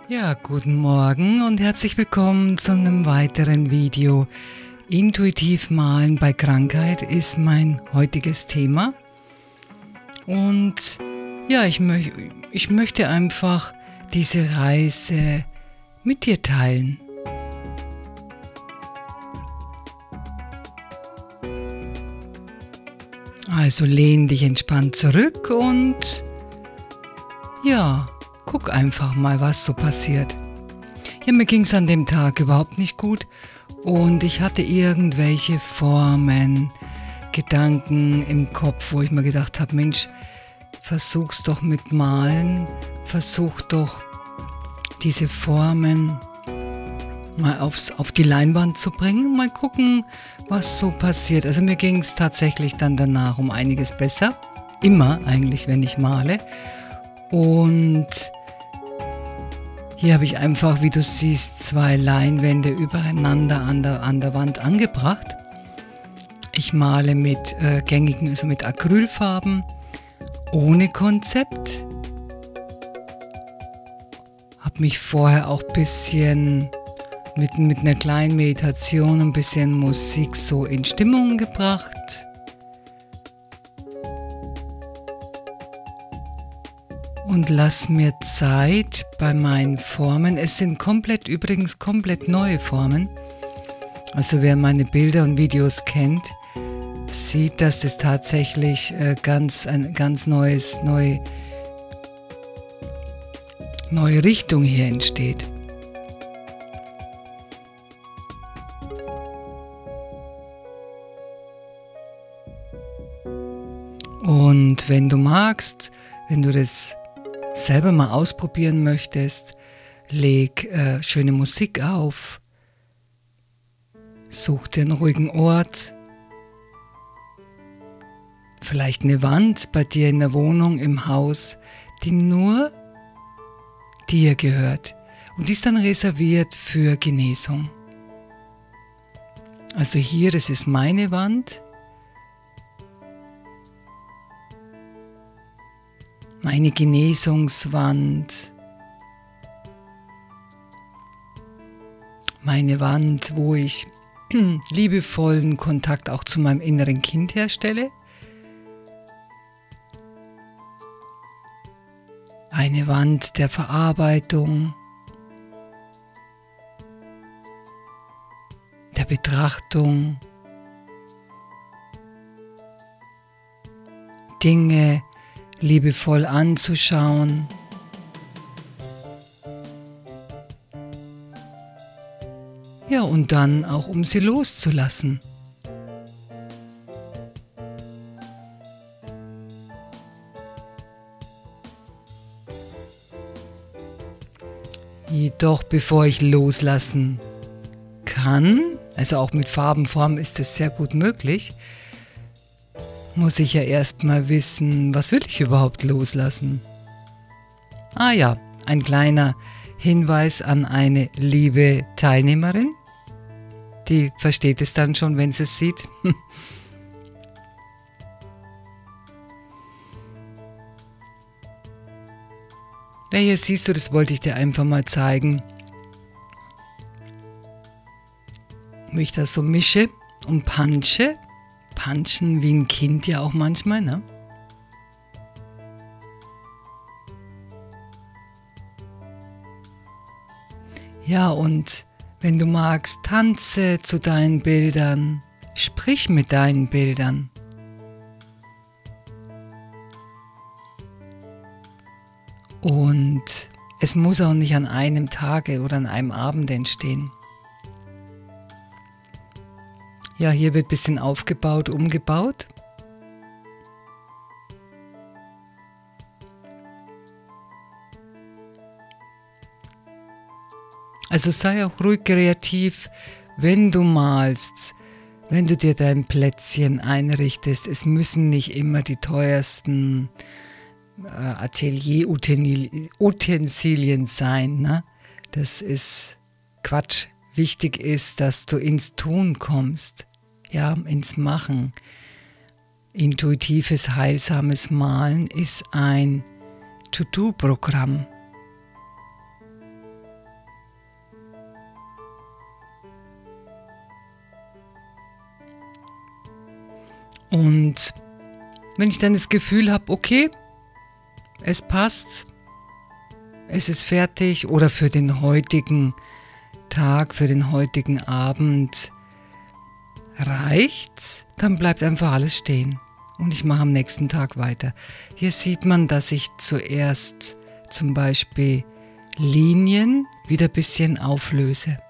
Ja, guten Morgen und herzlich willkommen zu einem weiteren Video. Intuitiv malen bei Krankheit ist mein heutiges Thema. Und ja, ich möchte einfach diese Reise mit dir teilen. Also lehn dich entspannt zurück und ja, guck einfach mal, was so passiert. Ja, mir ging es an dem Tag überhaupt nicht gut und ich hatte irgendwelche Formen, Gedanken im Kopf, wo ich mir gedacht habe, Mensch, versuch's doch mit Malen, versuch doch diese Formen mal auf die Leinwand zu bringen, mal gucken, was so passiert. Also mir ging es tatsächlich dann danach um einiges besser, immer eigentlich, wenn ich male. Und hier habe ich einfach, wie du siehst, 2 Leinwände übereinander an der Wand angebracht. Ich male mit gängigen, also mit Acrylfarben, ohne Konzept. Habe mich vorher auch ein bisschen mit einer kleinen Meditation, ein bisschen Musik so in Stimmung gebracht. Und lass mir Zeit bei meinen Formen. Es sind übrigens komplett neue Formen. Also wer meine Bilder und Videos kennt, sieht, dass das tatsächlich eine ganz neue Richtung hier entsteht. Und wenn du magst, wenn du das selber mal ausprobieren möchtest, leg schöne Musik auf, such dir einen ruhigen Ort, vielleicht eine Wand bei dir in der Wohnung, im Haus, die nur dir gehört und die ist dann reserviert für Genesung. Also hier, das ist meine Wand. Meine Genesungswand, meine Wand, wo ich liebevollen Kontakt auch zu meinem inneren Kind herstelle. Eine Wand der Verarbeitung, der Betrachtung, Dinge liebevoll anzuschauen. Ja, und dann auch um sie loszulassen. Jedoch bevor ich loslassen kann, also auch mit Farbenformen ist es sehr gut möglich, muss ich ja erstmal wissen, was will ich überhaupt loslassen? Ah ja, ein kleiner Hinweis an eine liebe Teilnehmerin. Die versteht es dann schon, wenn sie es sieht. Ja, hier siehst du, das wollte ich dir einfach mal zeigen. Wie ich das so mische und punche. Punchen wie ein Kind ja auch manchmal, ne? Ja, und wenn du magst, tanze zu deinen Bildern, sprich mit deinen Bildern. Und es muss auch nicht an einem Tage oder an einem Abend entstehen. Ja, hier wird ein bisschen aufgebaut, umgebaut. Also sei auch ruhig kreativ, wenn du malst, wenn du dir dein Plätzchen einrichtest. Es müssen nicht immer die teuersten Atelier-Utensilien sein, ne? Das ist Quatsch. Wichtig ist, dass du ins Tun kommst. Ja, ins Machen. Intuitives, heilsames Malen ist ein To-Do-Programm. Und wenn ich dann das Gefühl habe, okay, es passt, es ist fertig oder für den heutigen Tag, für den heutigen Abend reicht's, dann bleibt einfach alles stehen und ich mache am nächsten Tag weiter. Hier sieht man, dass ich zuerst zum Beispiel Linien wieder ein bisschen auflöse.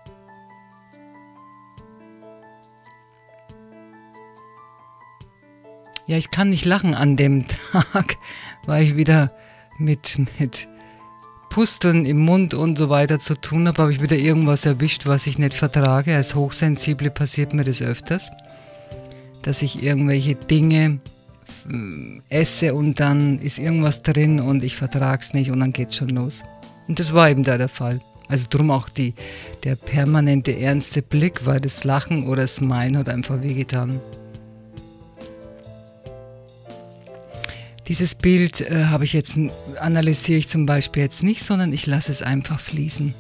Ja, ich kann nicht lachen an dem Tag, weil ich wieder mit Pusteln im Mund und so weiter zu tun habe ich wieder irgendwas erwischt, was ich nicht vertrage. Als Hochsensible passiert mir das öfters, dass ich irgendwelche Dinge esse und dann ist irgendwas drin und ich vertrage es nicht und dann geht's schon los. Und das war eben da der Fall. Also drum auch der permanente ernste Blick, weil das Lachen oder Smilen hat einfach wehgetan. Dieses Bild analysiere ich zum Beispiel jetzt nicht, sondern ich lasse es einfach fließen.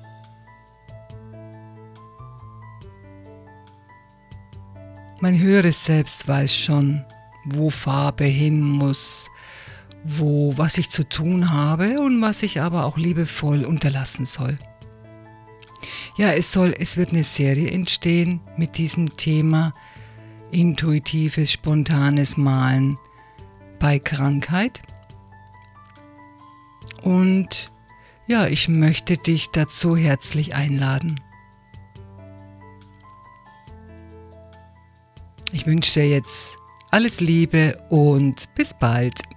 Mein höheres Selbst weiß schon, wo Farbe hin muss, was ich zu tun habe und was ich aber auch liebevoll unterlassen soll. Ja, es wird eine Serie entstehen mit diesem Thema intuitives, spontanes Malen bei Krankheit. Und ja, ich möchte dich dazu herzlich einladen. Ich wünsche dir jetzt alles Liebe und bis bald.